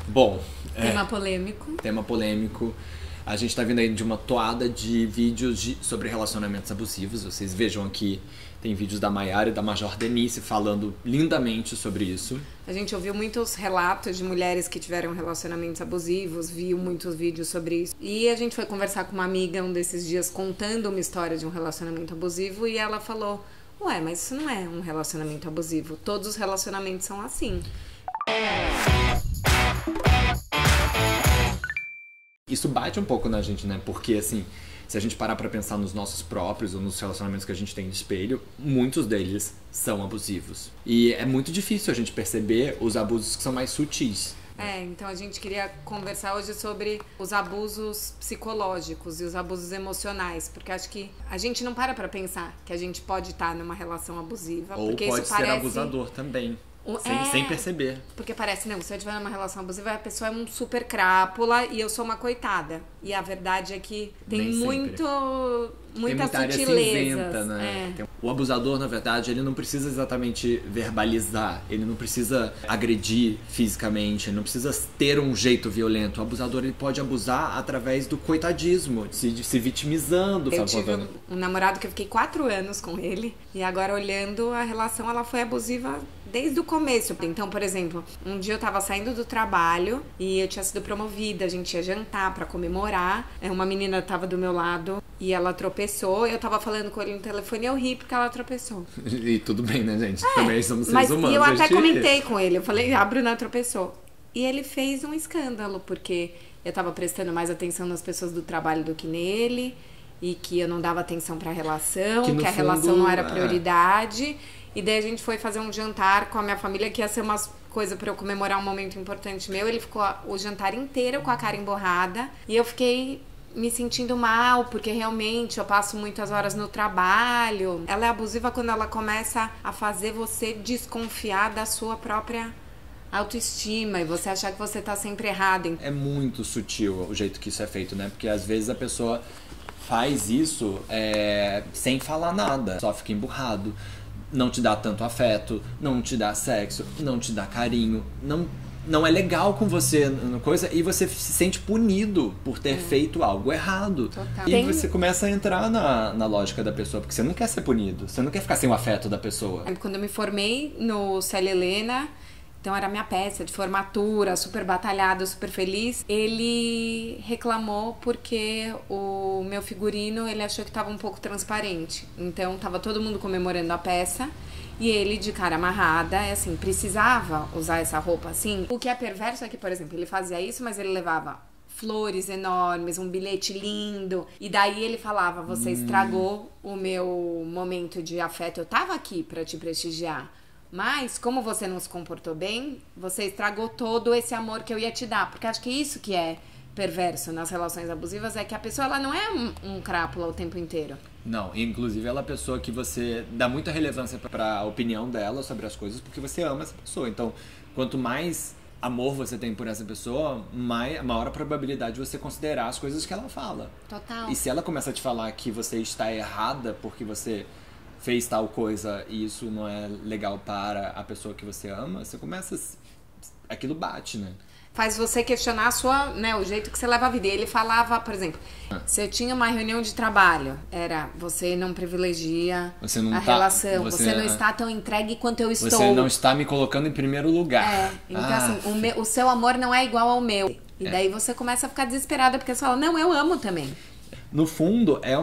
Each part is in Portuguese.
Bom, Tema polêmico. tema polêmico. A gente tá vindo aí de uma toada de vídeos sobre relacionamentos abusivos. Vocês vejam aqui, tem vídeos da Mayara e da Major Denise falando lindamente sobre isso. A gente ouviu muitos relatos de mulheres que tiveram relacionamentos abusivos, viu muitos vídeos sobre isso. E a gente foi conversar com uma amiga um desses dias contando uma história de um relacionamento abusivo e ela falou: ué, mas isso não é um relacionamento abusivo. Todos os relacionamentos são assim. Isso bate um pouco na gente, né? Porque, assim, se a gente parar pra pensar nos nossos próprios ou nos relacionamentos que a gente tem de espelho, muitos deles são abusivos. E é muito difícil a gente perceber os abusos que são mais sutis. Então a gente queria conversar hoje sobre os abusos psicológicos e os abusos emocionais, porque acho que a gente não para pra pensar que a gente pode estar numa relação abusiva. Ou porque pode isso ser parece... abusador também, sem perceber. Porque parece, não, se eu tiver numa relação abusiva, a pessoa é um super crápula e eu sou uma coitada. E a verdade é que tem muita área sutileza. cinzenta, né? O abusador, na verdade, ele não precisa exatamente verbalizar, ele não precisa agredir fisicamente, ele não precisa ter um jeito violento. O abusador, ele pode abusar através do coitadismo, de se vitimizando. Eu tive um namorado que eu fiquei 4 anos com ele, e agora olhando a relação, ela foi abusiva desde o começo. Então, por exemplo, um dia eu tava saindo do trabalho e eu tinha sido promovida, a gente ia jantar pra comemorar. Uma menina tava do meu lado e ela tropeçou. Eu tava falando com ele no telefone e eu ri porque ela tropeçou. E tudo bem, né, gente? Também somos seres humanos. E eu até comentei com ele, eu falei, a Bruna tropeçou. E ele fez um escândalo, porque eu tava prestando mais atenção nas pessoas do trabalho do que nele, e que eu não dava atenção pra relação, que a relação não era prioridade. E daí a gente foi fazer um jantar com a minha família, que ia ser umas coisa pra eu comemorar um momento importante meu. Ele ficou o jantar inteiro com a cara emborrada, e eu fiquei me sentindo mal, porque realmente eu passo muitas horas no trabalho. Ela é abusiva quando ela começa a fazer você desconfiar da sua própria autoestima e você achar que você tá sempre errado. É muito sutil o jeito que isso é feito, né? Porque às vezes a pessoa faz isso sem falar nada, só fica emburrado. Não te dá tanto afeto, não te dá sexo, não te dá carinho, não é legal com você, coisa, e você se sente punido por ter feito algo errado. Total. E você começa a entrar na lógica da pessoa, porque você não quer ser punido, você não quer ficar sem o afeto da pessoa. Quando eu me formei no Célia Helena, então era a minha peça de formatura, super batalhada, super feliz. Ele reclamou porque o meu figurino, ele achou que estava um pouco transparente. Então tava todo mundo comemorando a peça e ele, de cara amarrada, assim, precisava usar essa roupa assim. O que é perverso é que, por exemplo, ele fazia isso, mas ele levava flores enormes, um bilhete lindo. E daí ele falava, você estragou o meu momento de afeto. Eu tava aqui pra te prestigiar. Mas, como você não se comportou bem, você estragou todo esse amor que eu ia te dar. Porque acho que isso que é perverso nas relações abusivas, é que a pessoa ela não é um crápula o tempo inteiro. Não, inclusive ela é a pessoa que você dá muita relevância pra opinião dela sobre as coisas, porque você ama essa pessoa. Então, quanto mais amor você tem por essa pessoa, maior a probabilidade de você considerar as coisas que ela fala. Total. E se ela começa a te falar que você está errada porque você fez tal coisa e isso não é legal para a pessoa que você ama, você começa... Aquilo bate, né? Faz você questionar o jeito que você leva a vida. E ele falava, por exemplo, se eu tinha uma reunião de trabalho, era você não privilegia relação, você não está tão entregue quanto eu estou. Você não está me colocando em primeiro lugar. Então assim, o seu amor não é igual ao meu. E daí você começa a ficar desesperada, porque você fala, não, eu amo também. No fundo, é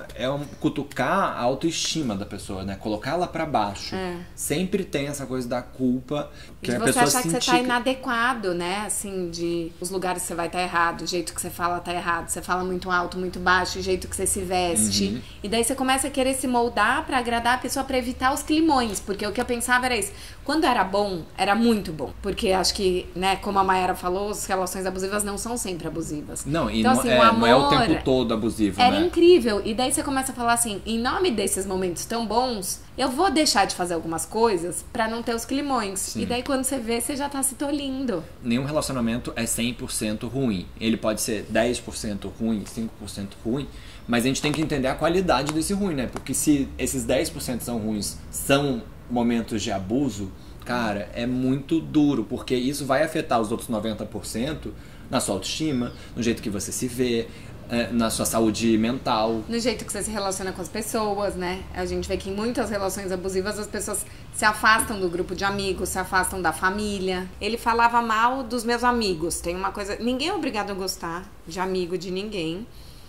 cutucar a autoestima da pessoa, né? Colocar ela pra baixo. Sempre tem essa coisa da culpa. Que de a você pessoa achar que você tá inadequado, né? Assim, de os lugares que você vai tá errado, o jeito que você fala tá errado. Você fala muito alto, muito baixo, o jeito que você se veste. E daí você começa a querer se moldar pra agradar a pessoa, pra evitar os climões. Porque o que eu pensava era isso. Quando era bom, era muito bom. Porque acho que, né, como a Mayara falou, as relações abusivas não são sempre abusivas. Não, e então, não, assim, o amor não é o tempo todo abusivo. Era incrível. E daí você começa a falar assim, em nome desses momentos tão bons, eu vou deixar de fazer algumas coisas pra não ter os climões. Sim. E daí quando você vê, você já tá se tolindo. Nenhum relacionamento é 100% ruim. Ele pode ser 10% ruim, 5% ruim, mas a gente tem que entender a qualidade desse ruim, né? Porque se esses 10% são ruins, são momentos de abuso, cara, é muito duro, porque isso vai afetar os outros 90% na sua autoestima, no jeito que você se vê, na sua saúde mental. No jeito que você se relaciona com as pessoas, né? A gente vê que em muitas relações abusivas as pessoas se afastam do grupo de amigos, se afastam da família. Ele falava mal dos meus amigos. Tem uma coisa... Ninguém é obrigado a gostar de amigo de ninguém.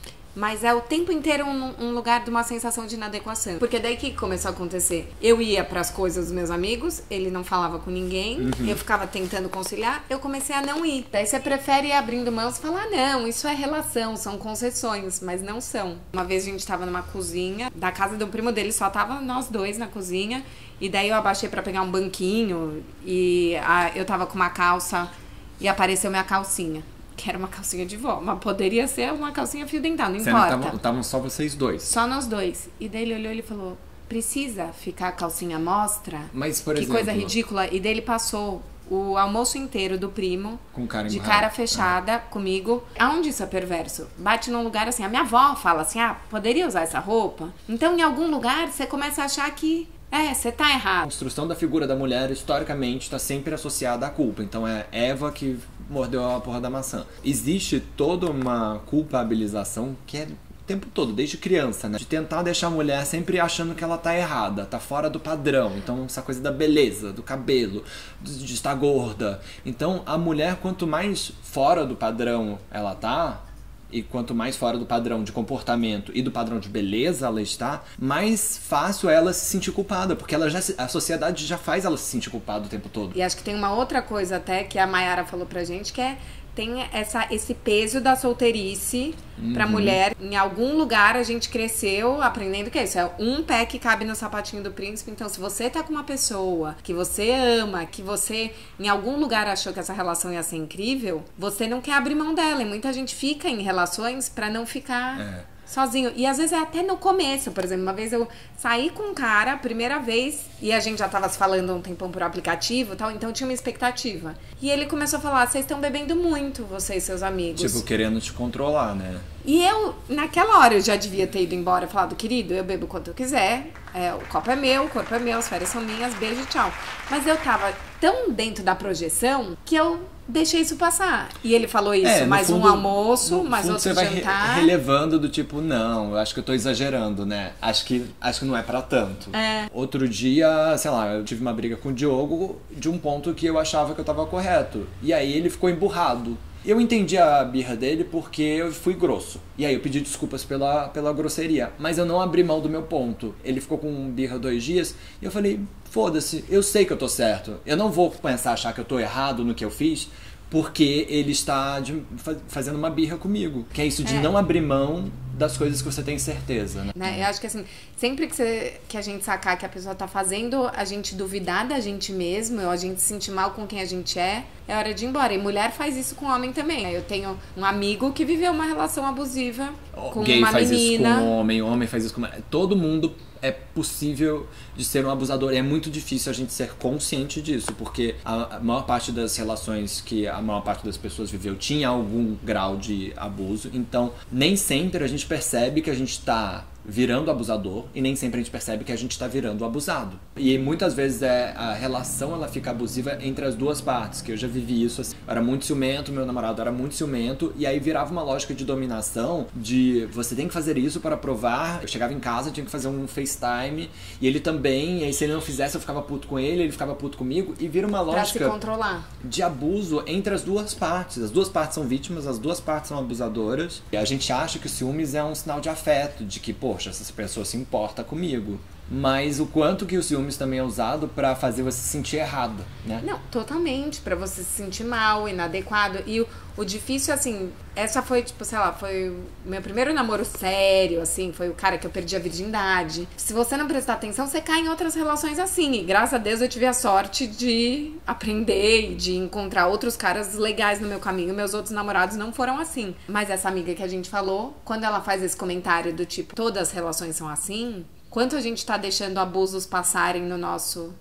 Mas é o tempo inteiro um lugar de uma sensação de inadequação. Porque daí que começou a acontecer? Eu ia pras coisas dos meus amigos, ele não falava com ninguém, eu ficava tentando conciliar, eu comecei a não ir. Daí você prefere ir abrindo mãos e falar, não, isso é relação, são concessões, mas não são. Uma vez a gente tava numa cozinha, da casa do primo dele, só tava nós dois na cozinha, e daí eu abaixei pra pegar um banquinho, e eu tava com uma calça, e apareceu minha calcinha. Que era uma calcinha de vó, mas poderia ser uma calcinha fio dental, não importa. Estavam só vocês dois. Só nós dois. E daí ele olhou e falou, precisa ficar a calcinha à mostra? Mas, por que exemplo... coisa ridícula. E daí ele passou o almoço inteiro do primo, com cara de cara fechada, comigo. Aonde isso é perverso? Bate num lugar assim, a minha avó fala assim, poderia usar essa roupa? Então, em algum lugar, você começa a achar que... você tá errado. A construção da figura da mulher, historicamente, está sempre associada à culpa. Então é Eva que mordeu a porra da maçã. Existe toda uma culpabilização que é o tempo todo, desde criança, né? De tentar deixar a mulher sempre achando que ela tá errada, tá fora do padrão. Então essa coisa da beleza, do cabelo, de estar gorda. Então a mulher, quanto mais fora do padrão ela tá... E quanto mais fora do padrão de comportamento e do padrão de beleza ela está, mais fácil é ela se sentir culpada, porque a sociedade já faz ela se sentir culpada o tempo todo. E acho que tem uma outra coisa até que a Mayara falou pra gente, que tem esse peso da solteirice pra mulher. Em algum lugar a gente cresceu aprendendo que é isso. É um pé que cabe no sapatinho do príncipe. Então, se você tá com uma pessoa que você ama, que você em algum lugar achou que essa relação ia ser incrível, você não quer abrir mão dela. E muita gente fica em relações pra não ficar... sozinho. E às vezes é até no começo, por exemplo, uma vez eu saí com um cara, primeira vez, e a gente já tava se falando há um tempão por aplicativo e tal, então tinha uma expectativa. E ele começou a falar, vocês estão bebendo muito, você e seus amigos. Tipo, querendo te controlar, né? E eu, naquela hora, eu já devia ter ido embora e falado, querido, eu bebo quanto eu quiser, o copo é meu, o corpo é meu, as férias são minhas, beijo, tchau. Mas eu tava tão dentro da projeção que eu deixei isso passar. E ele falou isso, mais fundo, um almoço, mais outro você jantar. Vai relevando do tipo, não, eu acho que eu tô exagerando, né? Acho que não é pra tanto. Outro dia, sei lá, eu tive uma briga com o Diogo de um ponto que eu achava que eu tava correto. E aí ele ficou emburrado. Eu entendi a birra dele porque eu fui grosso. E aí eu pedi desculpas pela grosseria. Mas eu não abri mão do meu ponto. Ele ficou com birra 2 dias e eu falei, foda-se, eu sei que eu tô certo. Eu não vou começar a achar que eu tô errado no que eu fiz porque ele está fazendo uma birra comigo. Que é isso de não abrir mão das coisas que você tem certeza, né? Eu acho que assim, sempre que a gente sacar que a pessoa tá fazendo a gente duvidar da gente mesmo, ou a gente se sentir mal com quem a gente é hora de ir embora. E mulher faz isso com homem também. Eu tenho um amigo que viveu uma relação abusiva com gay uma faz menina. Isso com homem faz isso com... Todo mundo é possível de ser um abusador. E é muito difícil a gente ser consciente disso, porque a maior parte das relações que a maior parte das pessoas viveu tinha algum grau de abuso. Então, nem sempre a gente percebe que a gente tá virando abusador e nem sempre a gente percebe que a gente tá virando abusado. E muitas vezes a relação ela fica abusiva entre as duas partes, que eu já vivi isso assim. Eu era muito ciumento, meu namorado era muito ciumento, e aí virava uma lógica de dominação, de você tem que fazer isso para provar. Eu chegava em casa, tinha que fazer um FaceTime, e ele também, e aí se ele não fizesse eu ficava puto com ele ficava puto comigo, e vira uma lógica pra se controlar. De abuso entre as duas partes. As duas partes são vítimas, as duas partes são abusadoras, e a gente acha que o ciúmes é um sinal de afeto, de que, poxa, essa pessoa se importa comigo. Mas o quanto que o ciúmes também é usado pra fazer você se sentir errada, né? Não, totalmente. Pra você se sentir mal, inadequado. E o difícil, assim, essa foi, tipo, sei lá, foi o meu primeiro namoro sério, assim, foi o cara que eu perdi a virgindade. Se você não prestar atenção, você cai em outras relações assim. E graças a Deus eu tive a sorte de aprender e de encontrar outros caras legais no meu caminho. Meus outros namorados não foram assim. Mas essa amiga que a gente falou, quando ela faz esse comentário do tipo, todas as relações são assim... Quanto a gente tá deixando abusos passarem no nosso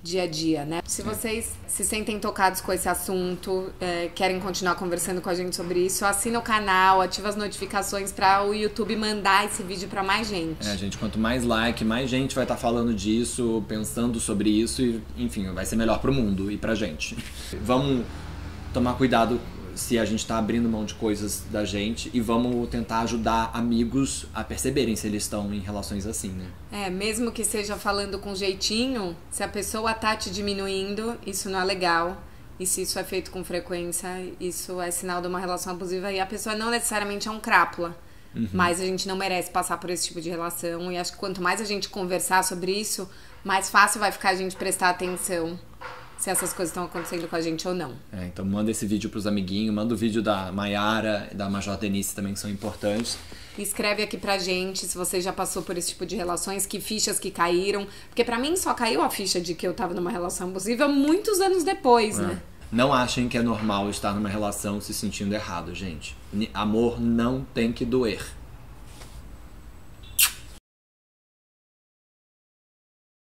dia a dia, né? Se vocês se sentem tocados com esse assunto, querem continuar conversando com a gente sobre isso, assina o canal, ativa as notificações para o YouTube mandar esse vídeo para mais gente. Gente, quanto mais like, mais gente vai estar falando disso, pensando sobre isso e, enfim, vai ser melhor pro mundo e pra gente. Vamos tomar cuidado se a gente tá abrindo mão de coisas da gente e vamos tentar ajudar amigos a perceberem se eles estão em relações assim, né? Mesmo que seja falando com jeitinho, se a pessoa tá te diminuindo, isso não é legal. E se isso é feito com frequência, isso é sinal de uma relação abusiva e a pessoa não necessariamente é um crápula. Mas a gente não merece passar por esse tipo de relação e acho que quanto mais a gente conversar sobre isso, mais fácil vai ficar a gente prestar atenção se essas coisas estão acontecendo com a gente ou não. Então manda esse vídeo pros amiguinhos, manda o vídeo da Mayara e da Major Denise também, que são importantes. Escreve aqui pra gente se você já passou por esse tipo de relações, que fichas que caíram. Porque pra mim só caiu a ficha de que eu tava numa relação abusiva muitos anos depois, né? Não achem que é normal estar numa relação se sentindo errado, gente. Amor não tem que doer.